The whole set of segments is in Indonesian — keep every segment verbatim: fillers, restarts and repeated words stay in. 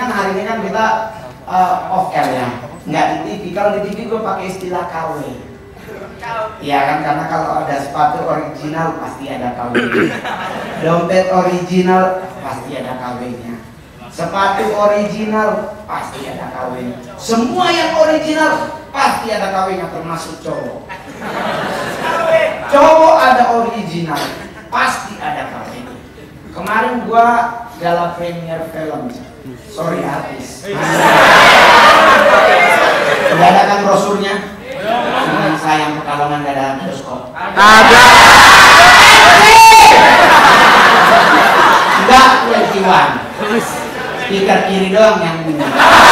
kan hari ini kan kita uh, off air ya, nggak di T V. Kalau di T V gue pakai istilah K W. Iya kan, karena kalau ada sepatu original pasti ada K W-nya. Dompet original pasti ada K W-nya. Sepatu original pasti ada K W-nya. Semua yang original pasti ada K W-nya, termasuk cowok. Cowok ada original, pasti ada K W-nya. Kemarin gua gala premier film, sorry artis. Udah ada kan brosurnya? Cuman sayang Pekalongan gak ada bioskop. Ada. Enggak, Iwan. Speaker kiri doang yang bunyi.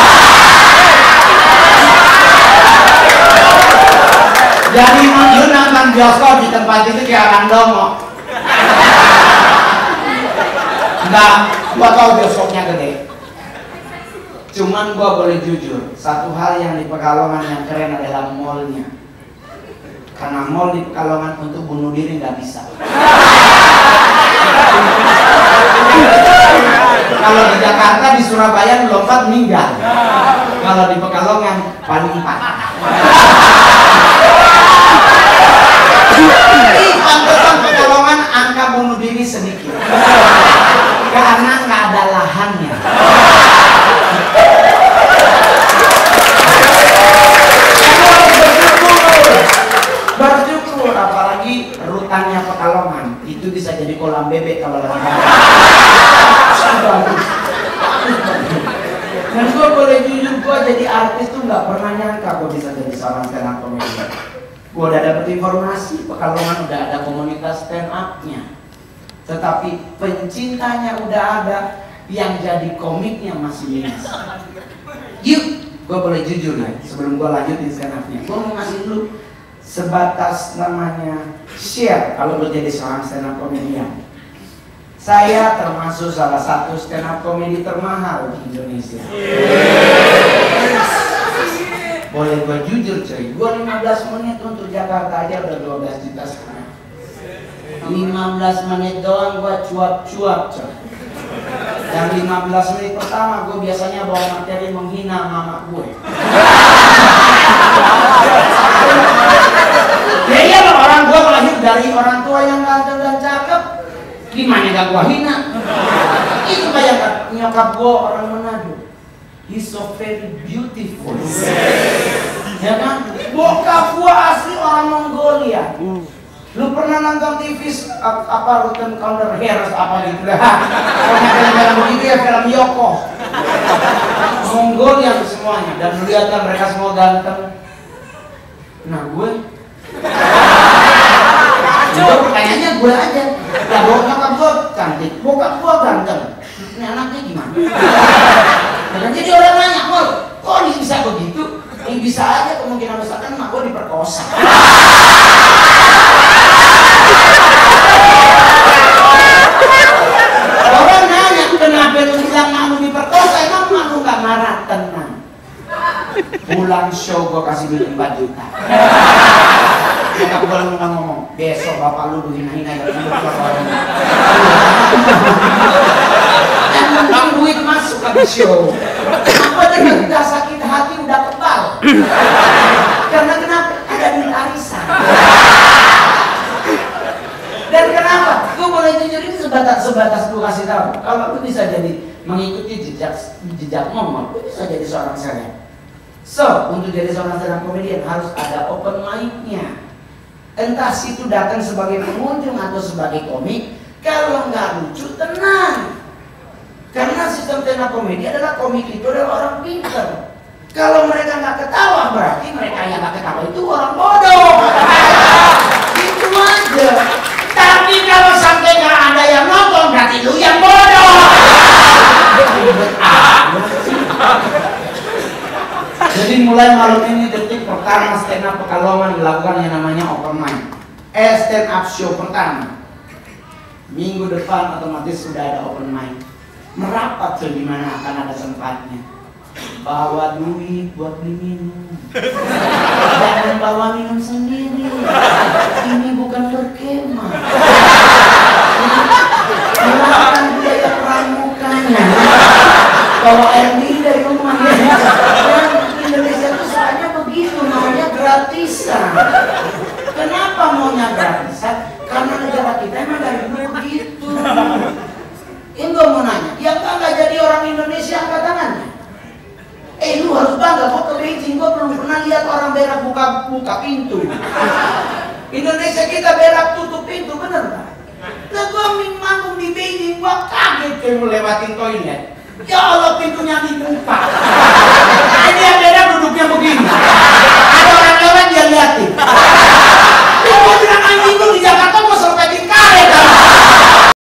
Jadi lu nonton bioskop di tempat itu kayak orang domo. Enggak, gua tahu bioskopnya gede. Cuman gua boleh jujur, satu hal yang di Pekalongan yang keren adalah mallnya. Karena mall di Pekalongan untuk bunuh diri nggak bisa. Kalau di Jakarta, di Surabaya lompat meninggal. Kalau di Pekalongan paling empat. Pantesan Pekalongan angka bunuh diri sedikit. Karena nggak ada lahannya. Bersyukur, apalagi rutannya Pekalongan itu bisa jadi kolam bebek kalau lagi. Dan gue boleh jujur, gue jadi artis tuh nggak pernah nyangka gue bisa jadi seorang stand up comedian. Gue udah dapet informasi Pekalongan udah ada komunitas stand up-nya, tetapi pencintanya udah ada, yang jadi komiknya masih minus. Yuk, gue boleh jujur ya, sebelum gue lanjutin stand up-nya, gue mau ngasih dulu sebatas namanya share kalau lo jadi seorang stand up comedian. Saya termasuk salah satu stand up comedy termahal di Indonesia. Boleh gue jujur coy, gue lima belas menit untuk Jakarta aja udah dua belas juta setengah. lima belas menit doang gue cuap-cuap coy. Dan lima belas menit pertama gue biasanya bawa materi menghina mama gue. Ya iya loh, orang gue lahir dari orang tua yang ganteng dan cakep, gimana gak gue hina? Itu bayangkan, nyokap gue orang Manado, he's so very beautiful. Ya kan? Bokap gue asli orang Mongolia. Lu pernah nonton T V apa Rotten Counter Heroes apa gitu lah? Pernah film-film begitu ya, film Yoko. Mongolia semuanya, dan lu lihat kan mereka semua ganteng. Nah gue Coba pertanyaannya gue aja. Ya bokap gue cantik, bokap gue ganteng. Ini anaknya gimana? Dan jadi orang nanya, "Mol, kok ini bisa begitu?" Ini bisa aja, kemungkinan besar kan emak gue diperkosa. Orang nanya, "Kenapa lu bilang mak lu diperkosa?" Emang mak lu gak marah? Tenang. Pulang show gue kasih duit empat juta. Bokap gue lalu ngomong, "Besok bapak lu hina-hina ya, lu orang." Dan tentang duit masuk ke show. Apa dengan udah sakit hati, udah kebal. Karena kenapa? Ada duit arisan. Dan kenapa? Gue boleh jujur, ini sebatas sebatas gue kasih tahu. Kalau lu bisa jadi mengikuti jejak jejak momon, lu bisa jadi seorang seleb. So, untuk jadi seorang stand up comedian harus ada open mic-nya. Entah situ datang sebagai pengunjung atau sebagai komik. Kalau nggak lucu, tenang. Karena sistem stand up comedy adalah komik itu adalah orang pintar. Kalau mereka nggak ketawa, berarti mereka yang nggak ketawa itu orang bodoh. Itu aja. Tapi kalau sampai nggak ada yang nonton, berarti lu yang bodoh. Jadi mulai malam ini detik pertama stand up Pekalongan dilakukan yang namanya open mic. Eh stand up show pertama. Minggu depan otomatis sudah ada open mic. Merapat tuh di mana akan ada tempatnya. Bawa duit buat beli minum. Jangan bawa minum sendiri. Ini bukan berkemah. Silakan biaya pramukanya. bawa air minum dari rumah ya. Dan Indonesia itu soalnya begitu, maunya gratisan. Kenapa maunya gratisan? Karena negara kita emang dari dulu begitu. Ini gue mau nanya, yang bangga jadi orang Indonesia angkat tangannya. Eh lu harus bangga, kok ke Beijing gue belum pernah lihat orang berak buka buka pintu. Indonesia kita berak tutup pintu, bener nggak? Nah gue manggung di Beijing, gue kaget kayak ngelewatin toilet. Ya Allah, pintunya di